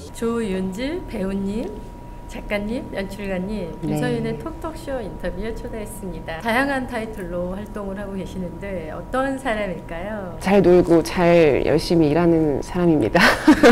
조윤지 배우님, 작가님, 연출가님, 김서윤의 톡톡쇼 인터뷰에 초대했습니다. 다양한 타이틀로 활동을 하고 계시는데 어떤 사람일까요? 잘 놀고 잘 열심히 일하는 사람입니다.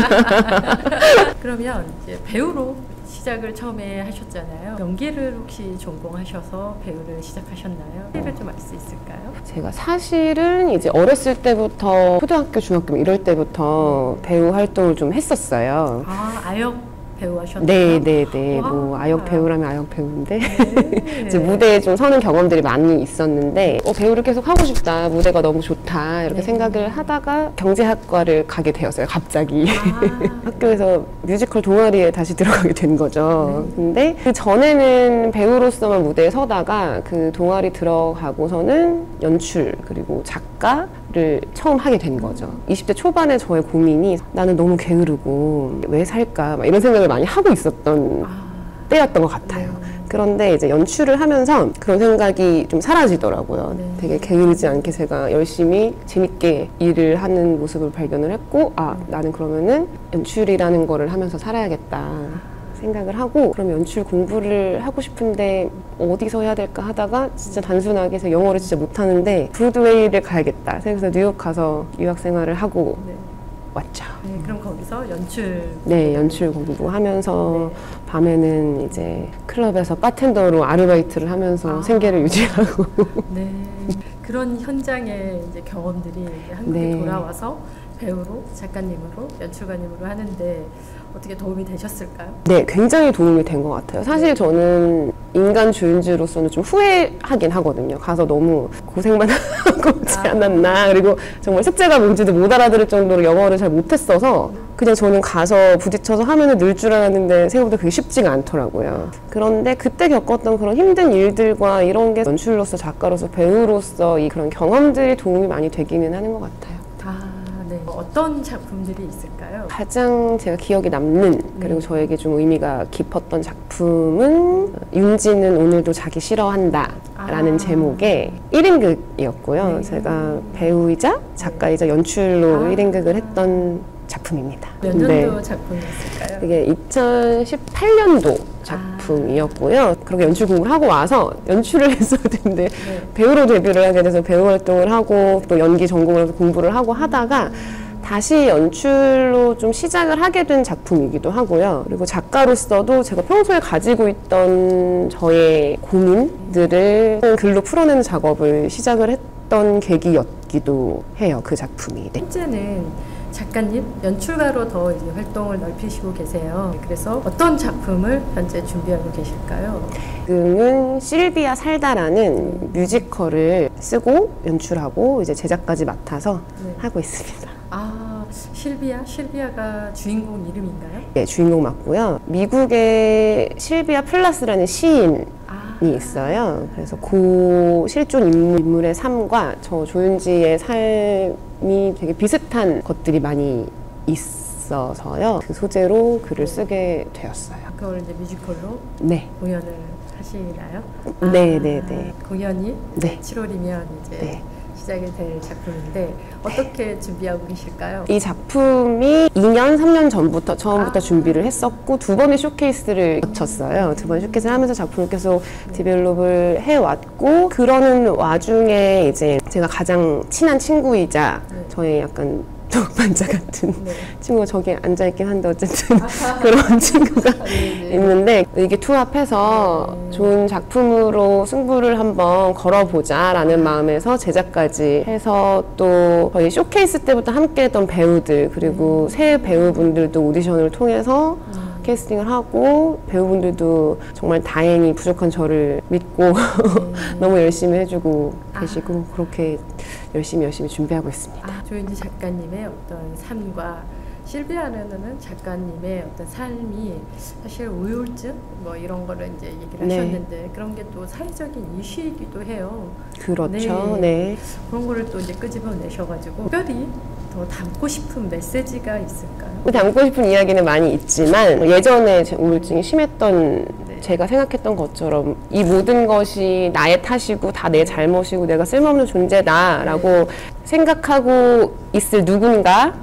그러면 이제 배우로 시작을 처음에 하셨잖아요. 연기를 혹시 전공하셔서 배우를 시작하셨나요? 얘기를 좀 알 수 있을까요? 제가 사실은 이제 어렸을 때부터 초등학교, 중학교 이럴 때부터 배우 활동을 좀 했었어요. 아, 아역 배우 하셨나요? 네네네. 뭐 아역 배우라면 아역 배우인데 네. 이제 무대에 좀 서는 경험들이 많이 있었는데 배우를 계속 하고 싶다, 무대가 너무 좋다 이렇게 생각을 하다가 경제학과를 가게 되었어요. 갑자기 학교에서 뮤지컬 동아리에 다시 들어가게 된 거죠. 근데 그 전에는 배우로서만 무대에 서다가 그 동아리 들어가고서는 연출 그리고 작가를 처음 하게 된 거죠. 20대 초반에 저의 고민이 나는 너무 게으르고 왜 살까 막 이런 생각을 많이 하고 있었던 때였던 것 같아요. 그런데 이제 연출을 하면서 그런 생각이 좀 사라지더라고요. 되게 게으르지 않게 제가 열심히 재밌게 일을 하는 모습을 발견을 했고 나는 그러면은 연출이라는 거를 하면서 살아야겠다 생각을 하고 그럼 연출 공부를 하고 싶은데 어디서 해야 될까 하다가 진짜 단순하게 제가 영어를 진짜 못하는데 브로드웨이를 가야겠다 생각해서 뉴욕 가서 유학 생활을 하고 왔죠. 네, 그럼 거기서 연출 연출 공부하면서 밤에는 이제 클럽에서 바텐더로 아르바이트를 하면서 생계를 유지하고 그런 현장의 이제 경험들이 이제 한국에 돌아와서 배우로, 작가님으로, 연출가님으로 하는데 어떻게 도움이 되셨을까요? 네, 굉장히 도움이 된 것 같아요. 사실 저는 인간 조윤지로서는 좀 후회하긴 하거든요. 가서 너무 고생만 하고 오지 않았나. 그리고 정말 숙제가 뭔지도 못 알아들을 정도로 영어를 잘 못했어서 그냥 저는 가서 부딪혀서 하면은 늘 줄 알았는데 생각보다 그게 쉽지가 않더라고요. 그런데 그때 겪었던 그런 힘든 일들과 이런 게 연출로서, 작가로서, 배우로서 이 그런 경험들이 도움이 많이 되기는 하는 것 같아요. 어떤 작품들이 있을까요? 가장 제가 기억에 남는 그리고 저에게 좀 의미가 깊었던 작품은 윤지는 오늘도 자기 싫어한다 라는 제목의 1인극이었고요. 제가 배우이자 작가이자 연출로 1인극을 했던 작품입니다. 몇 년도 작품이었을까요? 이게 2018년도 작품이었고요. 그렇게 연출 공부를 하고 와서 연출을 했어야 되는데 배우로 데뷔를 하게 돼서 배우 활동을 하고 또 연기 전공을 해서 공부를 하고 하다가 다시 연출로 좀 시작을 하게 된 작품이기도 하고요. 그리고 작가로서도 제가 평소에 가지고 있던 저의 고민들을 글로 풀어내는 작업을 시작을 했던 계기였기도 해요. 그 작품이. 현재는 작가님, 연출가로 더 이제 활동을 넓히시고 계세요. 그래서 어떤 작품을 현재 준비하고 계실까요? 지금은 실비아 살다라는 뮤지컬을 쓰고 연출하고 이제 제작까지 맡아서 하고 있습니다. 실비아? 실비아가 주인공 이름인가요? 네, 주인공 맞고요. 미국의 실비아 플라스라는 시인이 있어요. 그래서 그 실존 인물의 삶과 저 조윤지의 삶이 되게 비슷한 것들이 많이 있어서요. 그 소재로 글을 쓰게 되었어요. 그걸 이제 뮤지컬로 공연을 하시나요? 네네네. 공연이 7월이면 이제 시작이 될 작품인데 어떻게 준비하고 계실까요? 이 작품이 2년, 3년 전부터 처음부터 준비를 했었고 두 번의 쇼케이스를 거쳤어요. 두 번의 쇼케이스를 하면서 작품을 계속 디벨롭을 해왔고 그러는 와중에 이제 제가 가장 친한 친구이자 저의 약간 반자 같은 친구가 저기 앉아있긴 한데 어쨌든 그런 친구가 있는데 의기투합해서 좋은 작품으로 승부를 한번 걸어보자 라는 마음에서 제작까지 해서 또 저희 쇼케이스 때부터 함께 했던 배우들 그리고 새 배우분들도 오디션을 통해서 캐스팅을 하고 배우분들도 정말 다행히 부족한 저를 믿고 너무 열심히 해주고 계시고 그렇게 열심히 준비하고 있습니다. 조윤지 작가님의 어떤 삶과 실비아라는 작가님의 어떤 삶이 사실 우울증 뭐 이런 거를 이제 얘기를 하셨는데 그런 게 또 사회적인 이슈이기도 해요. 그렇죠. 그런 거를 또 이제 끄집어내셔가지고 특별히 더 담고 싶은 메시지가 있을까요? 담고 싶은 이야기는 많이 있지만 예전에 제 우울증이 심했던 제가 생각했던 것처럼 이 모든 것이 나의 탓이고 다 내 잘못이고 내가 쓸모없는 존재다 라고 생각하고 있을 누군가에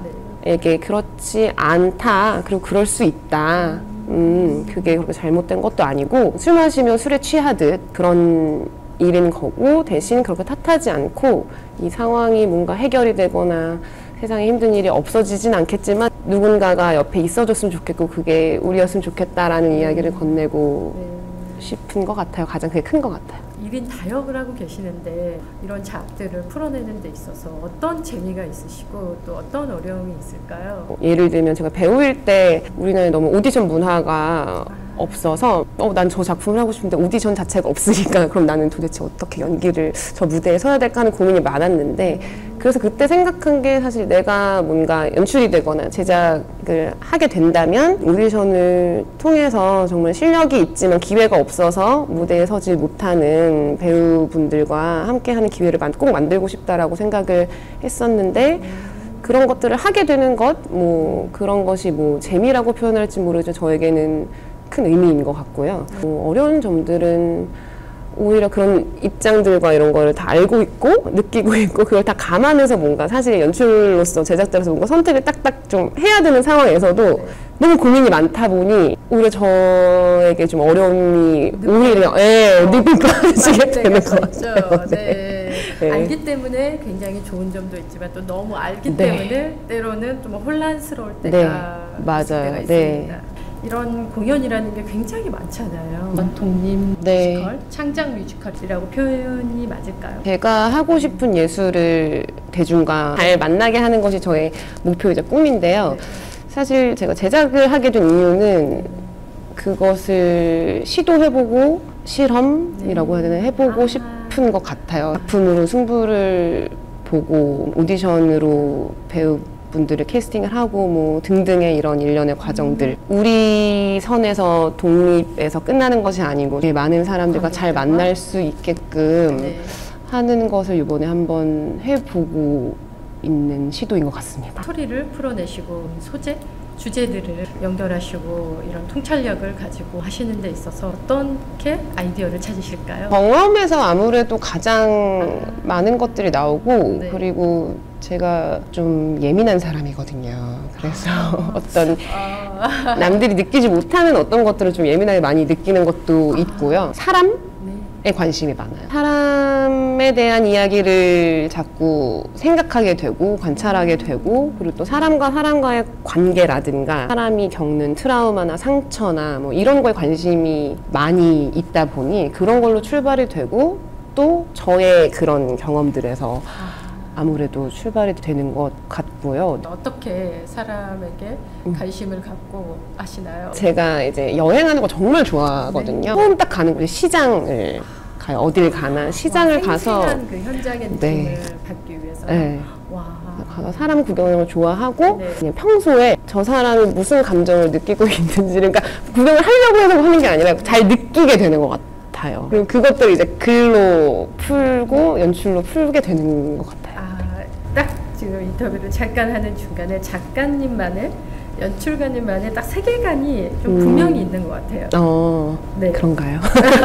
제작자에게 그렇지 않다. 그리고 그럴 수 있다. 그게 그렇게 잘못된 것도 아니고 술 마시면 술에 취하듯 그런 일인 거고 대신 그렇게 탓하지 않고 이 상황이 뭔가 해결이 되거나 세상에 힘든 일이 없어지진 않겠지만 누군가가 옆에 있어줬으면 좋겠고 그게 우리였으면 좋겠다라는 이야기를 건네고 싶은 것 같아요. 가장 그게 큰 것 같아요. 1인 다역을 하고 계시는데 이런 작들을 풀어내는 데 있어서 어떤 재미가 있으시고 또 어떤 어려움이 있을까요? 예를 들면 제가 배우일 때 우리나라에 너무 오디션 문화가 없어서 난 저 작품을 하고 싶은데 오디션 자체가 없으니까 그럼 나는 도대체 어떻게 연기를 저 무대에 서야 될까 하는 고민이 많았는데 그래서 그때 생각한 게 사실 내가 뭔가 연출이 되거나 제작을 하게 된다면 오디션을 통해서 정말 실력이 있지만 기회가 없어서 무대에 서지 못하는 배우분들과 함께하는 기회를 꼭 만들고 싶다라고 생각을 했었는데 그런 것들을 하게 되는 것, 뭐 그런 것이 뭐 재미라고 표현할지 모르지만 저에게는 큰 의미인 것 같고요. 어려운 점들은 오히려 그런 입장들과 이런 거를 다 알고 있고 느끼고 있고 그걸 다 감안해서 뭔가 사실 연출로서 제작자로서 뭔가 선택을 딱딱 좀 해야 되는 상황에서도 너무 고민이 많다 보니 오히려 저에게 좀 어려움이 오히려 느껴지게 되는 것 같아요. 네. 알기 때문에 굉장히 좋은 점도 있지만 또 너무 알기 때문에 때로는 좀 혼란스러울 때가 있을 때가 있습니다. 이런 공연이라는 게 굉장히 많잖아요. 독립 뮤지컬, 창작 뮤지컬이라고 표현이 맞을까요? 제가 하고 싶은 예술을 대중과 잘 만나게 하는 것이 저의 목표이자 꿈인데요. 사실 제가 제작을 하게 된 이유는 그것을 시도해보고 실험이라고 해야 되나 해보고 싶은 것 같아요. 작품으로 승부를 보고 오디션으로 배우분들을 캐스팅을 하고 뭐 등등의 이런 일련의 과정들 우리 선에서 독립에서 끝나는 것이 아니고 많은 사람들과 잘 만날 수 있게끔 하는 것을 이번에 한번 해보고 있는 시도인 것 같습니다. 스토리를 풀어내시고 소재, 주제들을 연결하시고 이런 통찰력을 가지고 하시는 데 있어서 어떻게 아이디어를 찾으실까요? 경험에서 아무래도 가장 많은 것들이 나오고 그리고 제가 좀 예민한 사람이거든요. 그래서 어떤 남들이 느끼지 못하는 어떤 것들을 좀 예민하게 많이 느끼는 것도 있고요. 사람에 관심이 많아요. 사람에 대한 이야기를 자꾸 생각하게 되고 관찰하게 되고 그리고 또 사람과 사람과의 관계라든가 사람이 겪는 트라우마나 상처나 뭐 이런 거에 관심이 많이 있다 보니 그런 걸로 출발이 되고 또 저의 그런 경험들에서 아무래도 출발이 되는 것 같고요. 어떻게 사람에게 관심을 갖고 하시나요? 제가 이제 여행하는 거 정말 좋아하거든요. 처음 딱 가는 곳이 시장을 가요. 어딜 가나 시장을 가서 그 현장의 느낌을 받기 위해서 가서 사람 구경하는 걸 좋아하고 그냥 평소에 저 사람이 무슨 감정을 느끼고 있는지 그러니까 구경을 하려고 해서 하는 게 아니라 잘 느끼게 되는 것 같아요. 그리고 그것들을 이제 글로 풀고 연출로 풀게 되는 것 같아요. 딱 지금 인터뷰를 잠깐 하는 중간에 작가님만의 연출가님만의 딱 세계관이 좀 분명히 있는 것 같아요. 그런가요?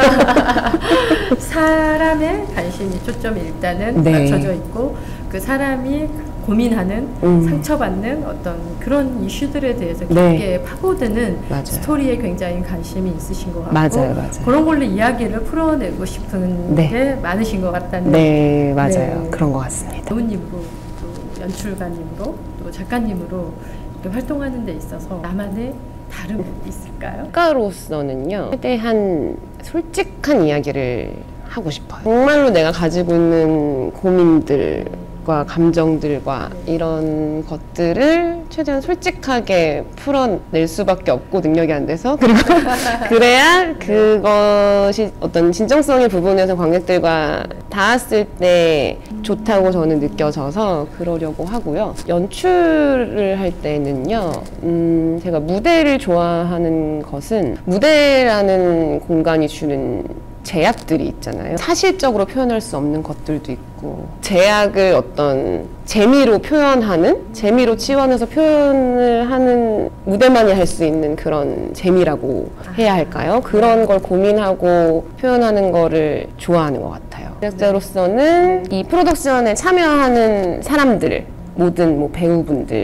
사람의 관심이 초점이 일단은 맞춰져 있고 그 사람이 고민하는 상처받는 어떤 그런 이슈들에 대해서 깊게 파고드는 스토리에 굉장히 관심이 있으신 것 같고 그런 걸로 이야기를 풀어내고 싶은 게 많으신 것 같다는 그런 것 같습니다. 배우님으로 또 연출가님으로 또 작가님으로 이렇게 활동하는 데 있어서 나만의 다름이 있을까요? 작가로서는요 최대한 솔직한 이야기를 하고 싶어요. 정말로 내가 가지고 있는 고민들과 감정들과 이런 것들을 최대한 솔직하게 풀어낼 수밖에 없고 능력이 안 돼서 그리고 그래야 그것이 어떤 진정성의 부분에서 관객들과 닿았을 때 좋다고 저는 느껴져서 그러려고 하고요. 연출을 할 때는요 제가 무대를 좋아하는 것은 무대라는 공간이 주는 제약들이 있잖아요. 사실적으로 표현할 수 없는 것들도 있고 제약을 어떤 재미로 표현하는 재미로 치환해서 표현을 하는 무대만이 할 수 있는 그런 재미라고 해야 할까요? 그런 걸 고민하고 표현하는 거를 좋아하는 것 같아요. 제작자로서는 이 프로덕션에 참여하는 사람들 모든 뭐 배우분들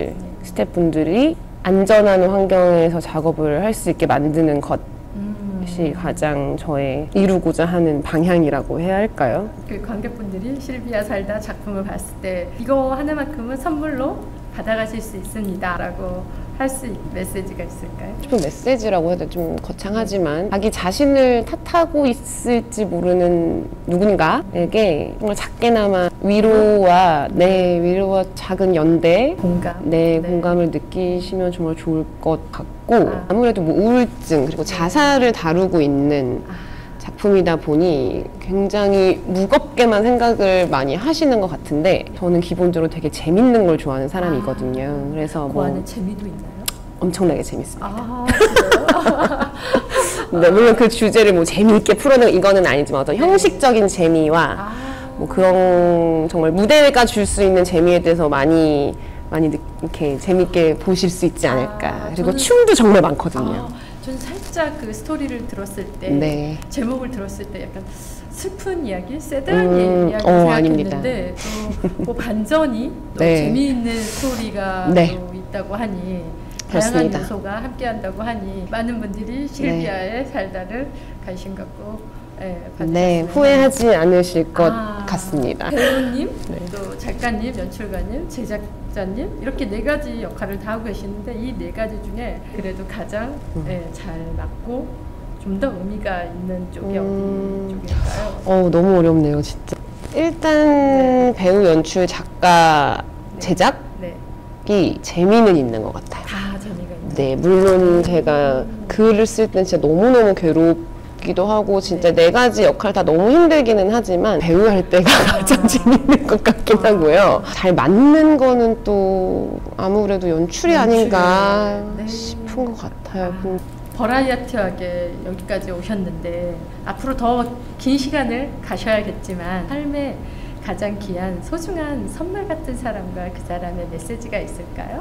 스태프분들이 안전한 환경에서 작업을 할 수 있게 만드는 것이 가장 저의 이루고자 하는 방향이라고 해야 할까요? 그 관객분들이 실비아 살다 작품을 봤을 때 이거 하나만큼은 선물로 받아가실 수 있습니다 라고 할 수 있는 메시지가 있을까요? 좀 메시지라고 해도 좀 거창하지만 자기 자신을 탓하고 있을지 모르는 누군가에게 정말 작게나마 위로와 위로와 작은 연대 공감. 공감을 느끼시면 정말 좋을 것 같고 아무래도 뭐 우울증 그리고 자살을 다루고 있는 작품이다 보니 굉장히 무겁게만 생각을 많이 하시는 것 같은데 저는 기본적으로 되게 재밌는 걸 좋아하는 사람이거든요. 그래서 그 안에 재미도 있나요? 엄청나게 재밌습니다. 그래요? 네, 물론 그 주제를 뭐 재미있게 풀어내고 이거는 아니지만 어떤 형식적인 재미와 뭐 그런 정말 무대가 줄 수 있는 재미에 대해서 많이 이렇게 재밌게 보실 수 있지 않을까. 그리고 춤도 정말 많거든요. 저는 살짝 그 스토리를 들었을 때 제목을 들었을 때 약간 슬픈 이야기, 새드한 이야기 생각했는데 또 반전이 또 재미있는 스토리가 또 있다고 하니 다양한 요소가 함께한다고 하니 많은 분들이 실비아의 살다를 관심 갖고 후회하지 않으실 것 같습니다. 배우님, 또 작가님, 연출가님, 제작자님 이렇게 4가지 역할을 다 하고 계시는데 이 4가지 중에 그래도 가장 잘 맞고 좀 더 의미가 있는 쪽이 어디 쪽일까요? 너무 어렵네요, 진짜. 일단 배우, 연출, 작가, 제작이 재미는 있는 것 같아요. 다 재미가 있는. 네, 물론 제가 글을 쓸 땐 진짜 너무너무 괴롭기도 하고 진짜 4가지 역할 다 너무 힘들기는 하지만 배우 할 때가 가장 재밌는 것 같긴 하고요. 잘 맞는 거는 또 아무래도 연출이 아닌가 싶은 것 같아요. 버라이어티하게 여기까지 오셨는데 앞으로 더 긴 시간을 가셔야겠지만 삶에 가장 귀한 소중한 선물 같은 사람과 그 사람의 메시지가 있을까요?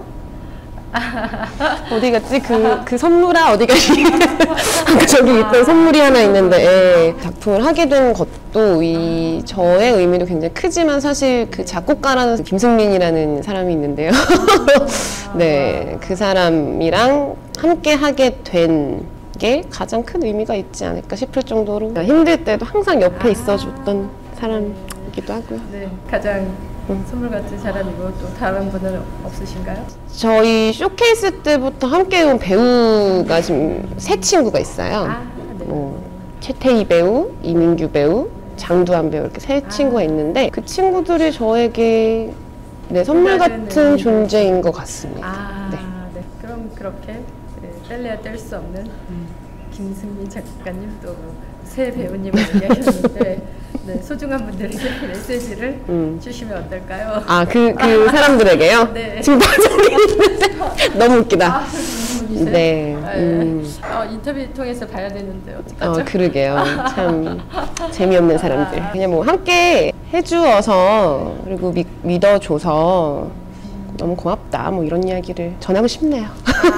어디 갔지? 그 선물아 어디 갔지? 저기 있던 선물이 하나 있는데 작품을 하게 된 것도 저의 의미도 굉장히 크지만 사실 그 작곡가라는 김승민이라는 사람이 있는데요. 그 사람이랑 함께 하게 된 게 가장 큰 의미가 있지 않을까 싶을 정도로 힘들 때도 항상 옆에 있어줬던 사람이기도 하고요. 가장 선물 같은 사람이고 또 다른 분은 없으신가요? 저희 쇼케이스 때부터 함께 온 배우가 지금 3친구가 있어요. 최태희 배우, 이민규 배우, 장두환 배우 이렇게 3친구가 있는데 그 친구들이 저에게 선물 같은 존재인 것 같습니다. 그럼 그렇게 뗄래야 뗄 수 없는 김승민 작가님 또 새 배우님을 얘기하셨는데 소중한 분들에게 메시지를 주시면 어떨까요? 그 사람들에게요? 지금 저기 있는데 너무 웃기다. 인터뷰 통해서 봐야 되는데 어떡하죠? 그러게요. 참 재미없는 사람들. 그냥 뭐 함께 해주어서 그리고 믿어줘서 너무 고맙다 뭐 이런 이야기를 전하고 싶네요.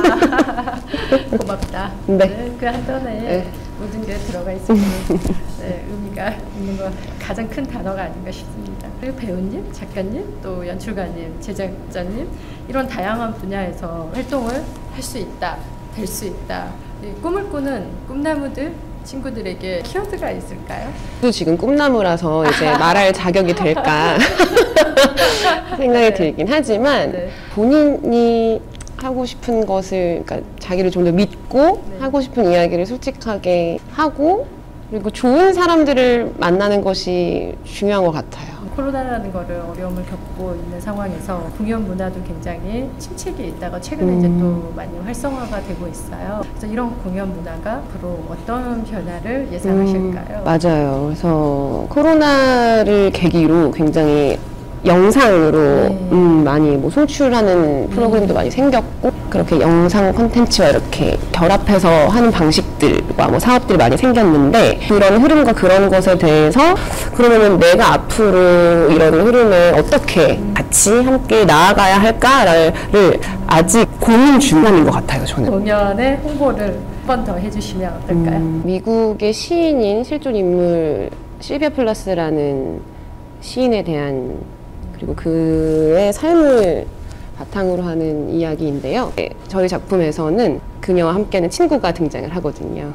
고맙다. 그 한편에 모든 게 들어가 있으면 의미가 있는 거 가장 큰 단어가 아닌가 싶습니다. 그리고 배우님, 작가님, 또 연출가님, 제작자님 이런 다양한 분야에서 활동을 할 수 있다, 될 수 있다. 꿈을 꾸는 꿈나무들 친구들에게 키워드가 있을까요? 또 지금 꿈나무라서 이제 말할 자격이 될까 생각이 들긴 하지만 본인이 하고 싶은 것을 그러니까 자기를 좀 더 믿고 하고 싶은 이야기를 솔직하게 하고 그리고 좋은 사람들을 만나는 것이 중요한 것 같아요. 코로나라는 거를 어려움을 겪고 있는 상황에서 공연 문화도 굉장히 침체기에 있다가 최근에 이제 또 많이 활성화가 되고 있어요. 그래서 이런 공연 문화가 앞으로 어떤 변화를 예상하실까요? 맞아요. 그래서 코로나를 계기로 굉장히 영상으로 많이 뭐 송출하는 프로그램도 많이 생겼고 그렇게 영상 콘텐츠와 이렇게 결합해서 하는 방식들과 뭐 사업들이 많이 생겼는데 그런 흐름과 그런 것에 대해서 그러면은 내가 앞으로 이런 흐름에 어떻게 같이 함께 나아가야 할까를 아직 고민 중간인 것 같아요. 저는 공연의 홍보를 한 번 더 해주시면 어떨까요? 미국의 시인인 실존 인물 실비아 플라스라는 시인에 대한 그리고 그의 삶을 바탕으로 하는 이야기인데요. 네, 저희 작품에서는 그녀와 함께하는 친구가 등장을 하거든요.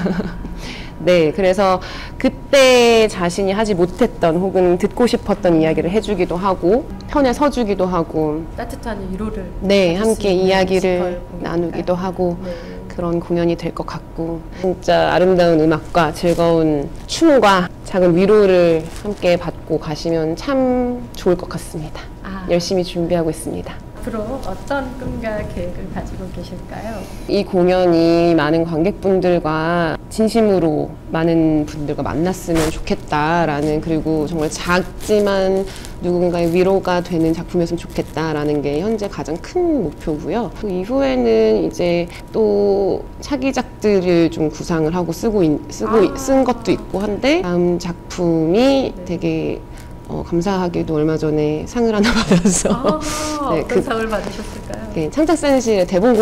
네, 그래서 그때 자신이 하지 못했던 혹은 듣고 싶었던 이야기를 해주기도 하고 편에 서주기도 하고 따뜻한 위로를 네, 받을 수 함께 있는 이야기를 뮤지컬 공연이니까. 나누기도 하고 네. 그런 공연이 될 것 같고 진짜 아름다운 음악과 즐거운 춤과 작은 위로를 함께 받고 가시면 참 좋을 것 같습니다. 아. 열심히 준비하고 있습니다. 앞으로 어떤 꿈과 계획을 가지고 계실까요? 이 공연이 많은 관객분들과 진심으로 많은 분들과 만났으면 좋겠다라는, 그리고 정말 작지만 누군가의 위로가 되는 작품이었으면 좋겠다라는 게 현재 가장 큰 목표고요. 그 이후에는 이제 또 차기작들을 좀 구상을 하고 쓴 것도 있고 한데, 다음 작품이 되게 감사하게도 얼마 전에 상을 하나 받아서 네, 어떤 상을 받으셨을까요? 네, 창작센실의 대본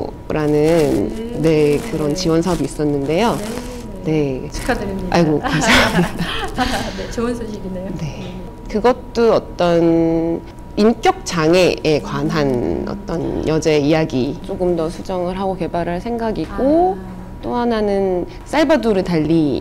공모라는 네, 그런 지원 사업이 있었는데요. 네. 축하드립니다. 아이고, 감사합니다. 네, 좋은 소식이네요. 네. 그것도 어떤 인격 장애에 관한 어떤 여자의 이야기 조금 더 수정을 하고 개발할 생각이고, 또 하나는 살바도르 달리에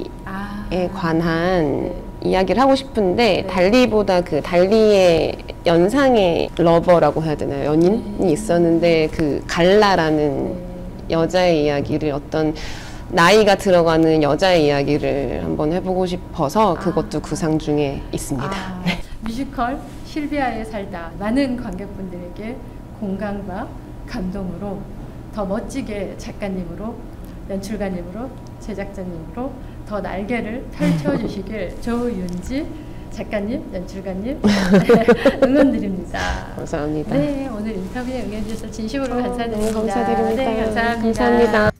관한 이야기를 하고 싶은데, 달리보다 그 달리의 연상의 러버라고 해야 되나요? 연인이 있었는데, 그 갈라라는 여자의 이야기를, 어떤 나이가 들어가는 여자의 이야기를 한번 해보고 싶어서 그것도 구상 중에 있습니다. 네. 뮤지컬 실비아에 살다 많은 관객분들에게 공감과 감동으로 더 멋지게 작가님으로, 연출가님으로, 제작자님으로 더 날개를 펼쳐주시길 조윤지 작가님, 연출가님 응원드립니다. 감사합니다. 네, 오늘 인터뷰에 응해주셔서 진심으로 감사드립니다. 너무 감사드립니다. 네, 감사합니다. 감사합니다.